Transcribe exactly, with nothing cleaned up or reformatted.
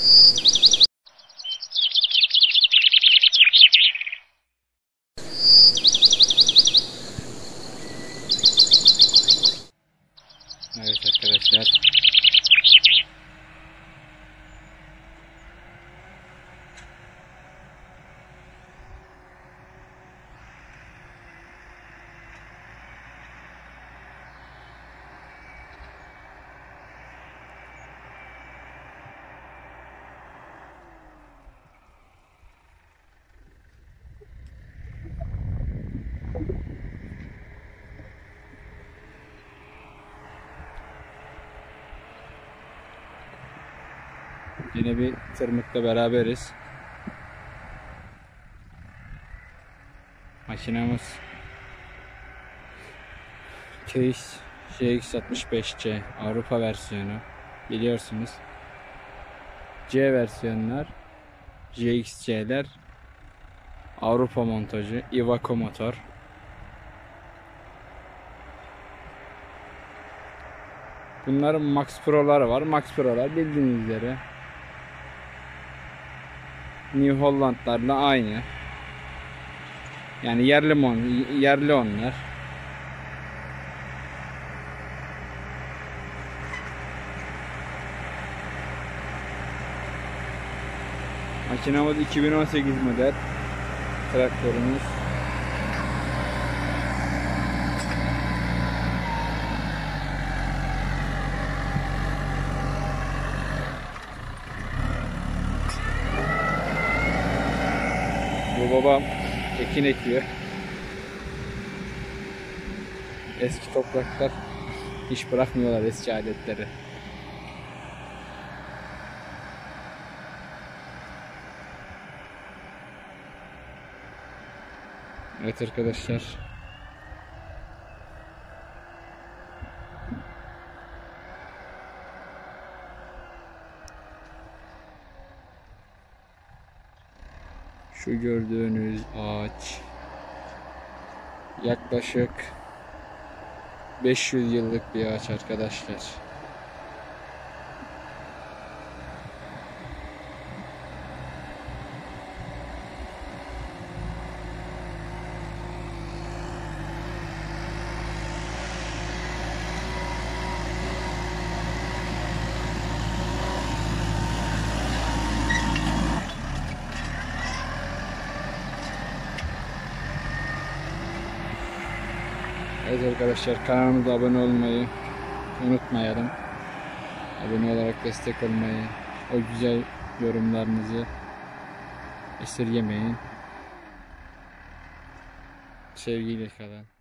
Evet arkadaşlar. Yine bir tırmıkla beraberiz. Makinamız Case J X altmış beş C Avrupa versiyonu, biliyorsunuz. C versiyonlar J X C'ler Avrupa montajı, Iveco motor. Bunların Max Pro'ları var. Max Pro'lar bildiğiniz üzere New Holland'larla aynı. Yani yerli mon, yerli onlar. Makinamız iki bin on sekiz model traktörümüz. Bu babam ekin ekiyor. Eski topraklar hiç bırakmıyorlar eski aletleri. Evet arkadaşlar. Şu gördüğünüz ağaç yaklaşık beş yüz yıllık bir ağaç arkadaşlar. Evet arkadaşlar, kanalımıza abone olmayı unutmayalım. Abone olarak destek olmayı, o güzel yorumlarınızı esirgemeyin. Sevgiyle kalın.